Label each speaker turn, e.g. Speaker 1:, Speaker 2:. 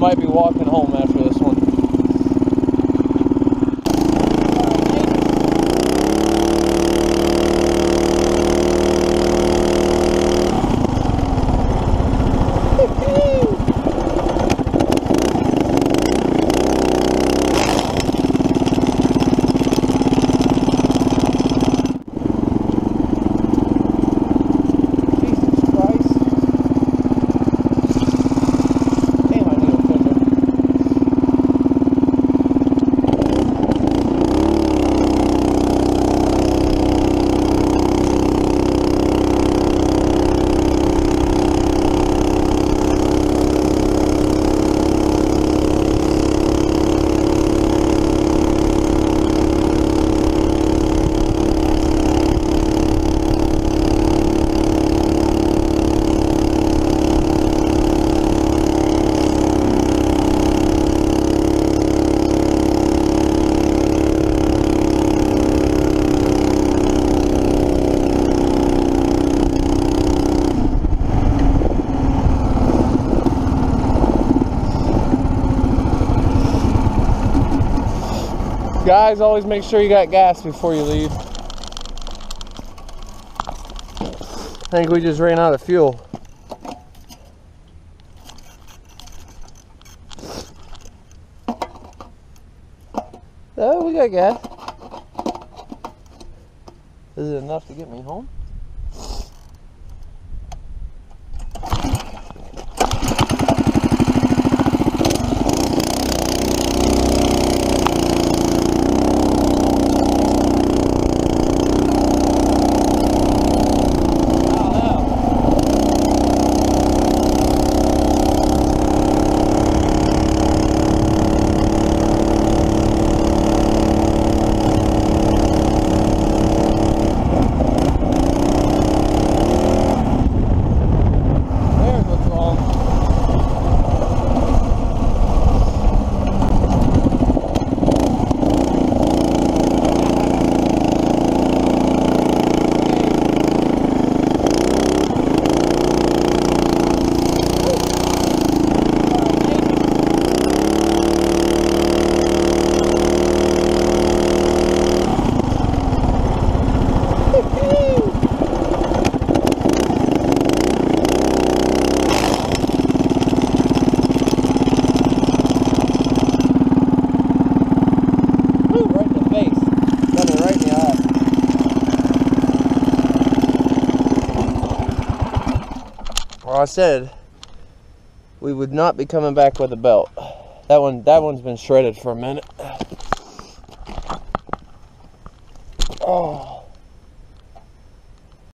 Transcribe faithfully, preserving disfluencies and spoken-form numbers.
Speaker 1: might be walking home after this one. Guys, always make sure you got gas before you leave. I think we just ran out of fuel. Oh, we got gas. Is it enough to get me home? I said we would not be coming back with a belt. That one, that one's been shredded for a minute. Oh.